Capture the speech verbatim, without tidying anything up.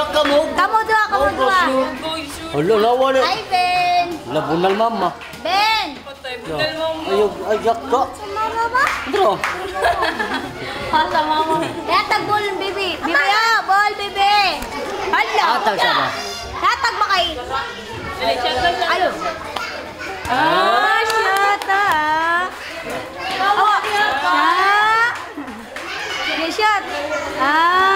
Jak ka mo. Kamu dua, kamu dua. Hala, lawa na. Hi, Ben. Labunal mama. Ben. Ayaw, ajak ka. Mama ba? Dro. Sa mama. Hatag ball, bibi. Bibi, ah, ball, bibi. Hala. Atag siya ba? Hatag ba kay? Ayo. Ah, shot ah. Oh, shot. Shot. Ah.